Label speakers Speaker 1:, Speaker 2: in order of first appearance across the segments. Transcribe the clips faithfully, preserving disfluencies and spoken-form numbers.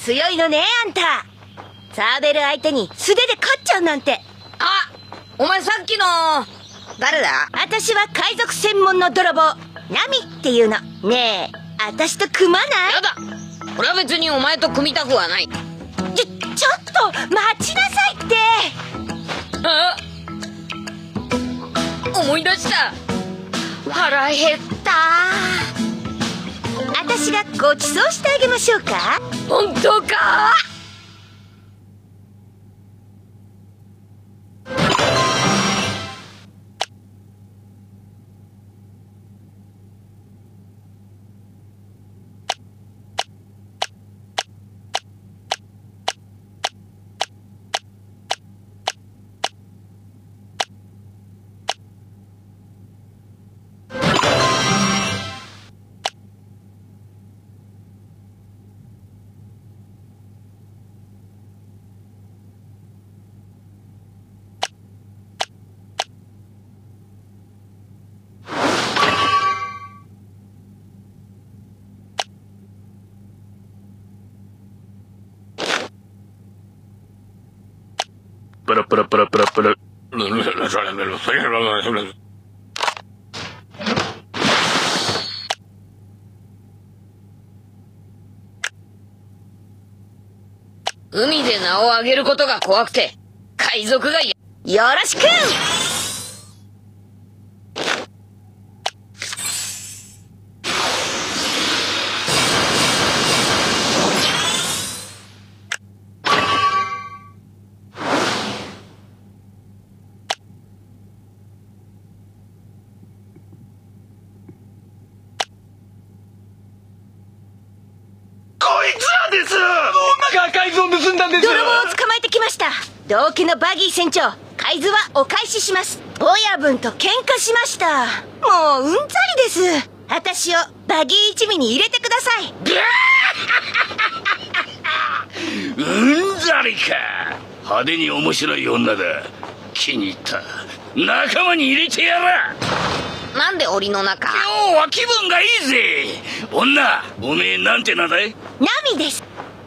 Speaker 1: 強いのねあんた。サーベル相手に素手で勝っちゃうなんて。
Speaker 2: あ、お前さっきの誰だ？
Speaker 1: 私は海賊専門の泥棒ナミっていうの。ねえ、私と組まない？
Speaker 2: やだ、俺は別にお前と組みたくはない。
Speaker 1: ちょ、ちょっと待ちなさいって。
Speaker 2: あ、思い出した。腹減った。
Speaker 1: 私がごちそうしてあげましょうか。
Speaker 2: 本当か？
Speaker 3: プラプラプラプラプラ。
Speaker 2: 海で名を上げることが怖くて海賊がや
Speaker 1: よろしく。
Speaker 3: 海賊を盗んだんです。
Speaker 1: 泥棒を捕まえてきました。同家のバギー船長、海図はお返しします。親分と喧嘩しました。もううんざりです。私をバギー一味に入れてください。
Speaker 3: うんざりか。派手に面白い女だ。気に入った。仲間に入れてやら。
Speaker 2: なんで檻の中？
Speaker 3: 今日は気分がいいぜ。女、おめえなんて名だい？
Speaker 1: ナミです。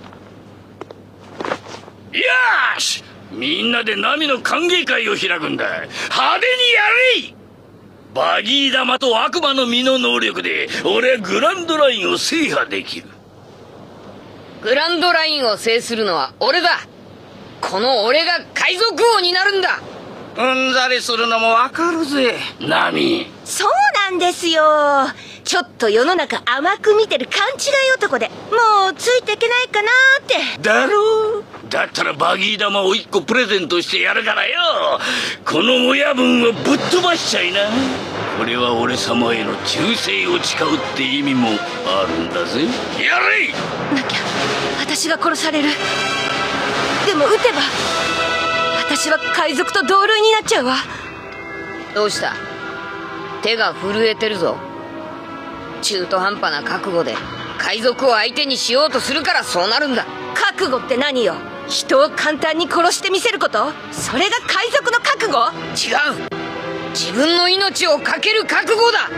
Speaker 3: よーし、みんなでナミの歓迎会を開くんだ。派手にやれ。バギー玉と悪魔の実の能力で俺はグランドラインを制覇できる。
Speaker 2: グランドラインを制するのは俺だ。この俺が海賊王になるんだ。
Speaker 3: うんざりするのもわかるぜナミ。
Speaker 1: そうなんですよ。ちょっと世の中甘く見てる勘違い男で、もうついていけないかなーって。
Speaker 3: だろう。だったらバギー玉を一個プレゼントしてやるからよ。この親分をぶっ飛ばしちゃいな。これは俺様への忠誠を誓うって意味もあるんだぜ。やれ。
Speaker 1: なきゃ私が殺される。でも撃てば私は海賊と同類になっちゃうわ。
Speaker 2: どうした？手が震えてるぞ。中途半端な覚悟で海賊を相手にしようとするからそうなるんだ。
Speaker 1: 覚悟って何よ。人を簡単に殺してみせること？それが海賊の覚悟？
Speaker 2: 違う。自分の命を懸ける覚悟だ。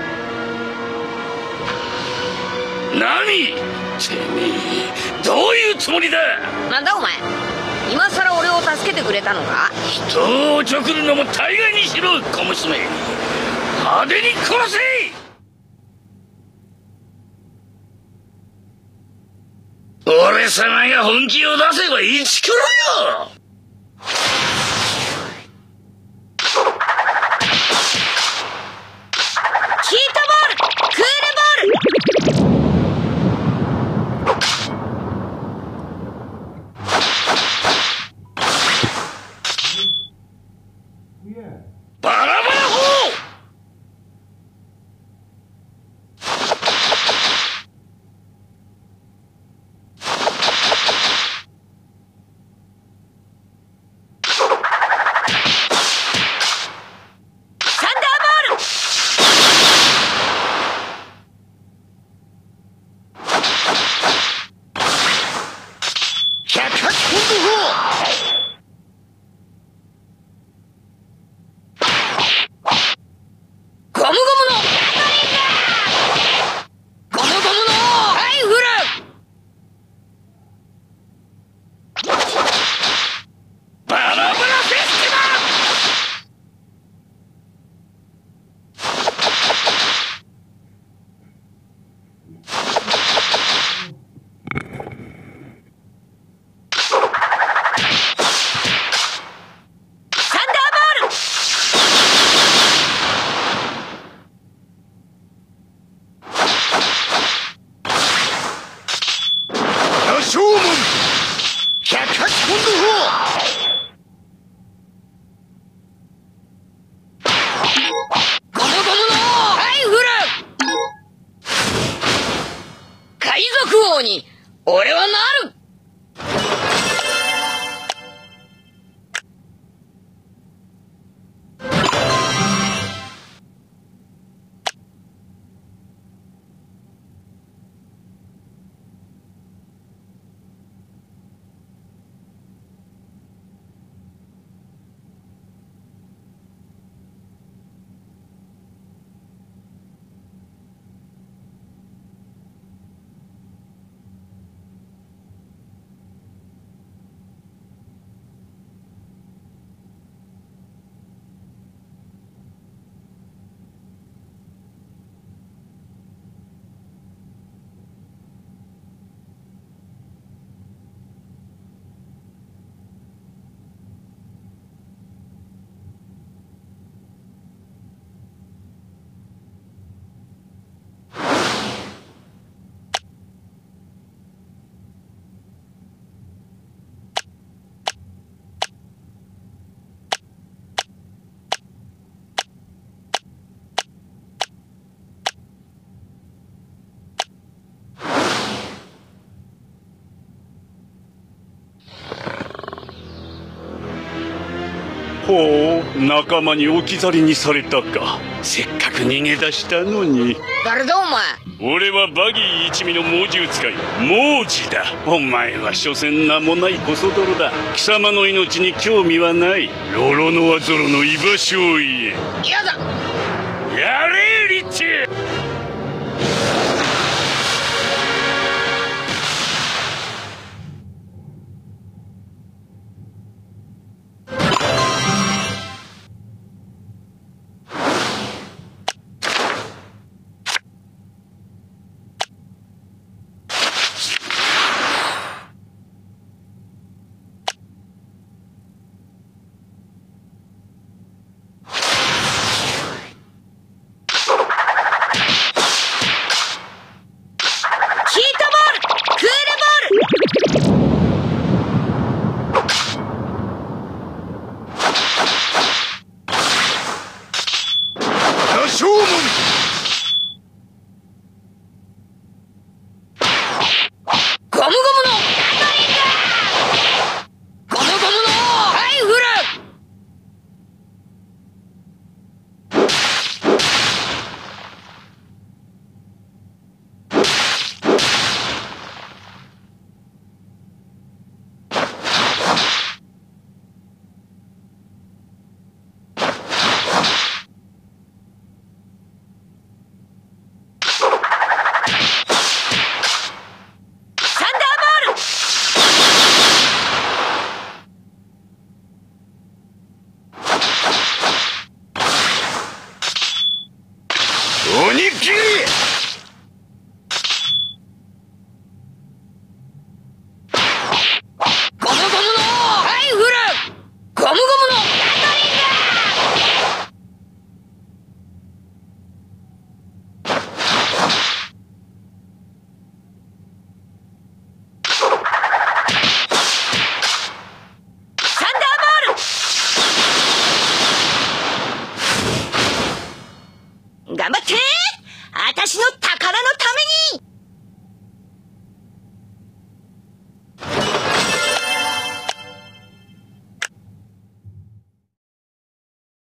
Speaker 3: 何？てめえどういうつもりだ？
Speaker 2: なんだお前、今さら俺を助けてくれたのか？
Speaker 3: 人をちょくるのも大概にしろ小娘。派手に殺せ。俺様が本気を出せば一からよ。
Speaker 1: ヒートボール、クールボール。
Speaker 3: バラバラ砲。
Speaker 2: 海賊王に俺はなる。
Speaker 3: ほう、仲間に置き去りにされたか。せっかく逃げ出したのに。
Speaker 2: 誰だお前。
Speaker 3: 俺はバギー一味の猛獣使いモージだ。お前は所詮名もないコソ泥だ。貴様の命に興味はない。ロロノアゾロの居場所を言え。
Speaker 2: やだ。
Speaker 3: やれリッチ。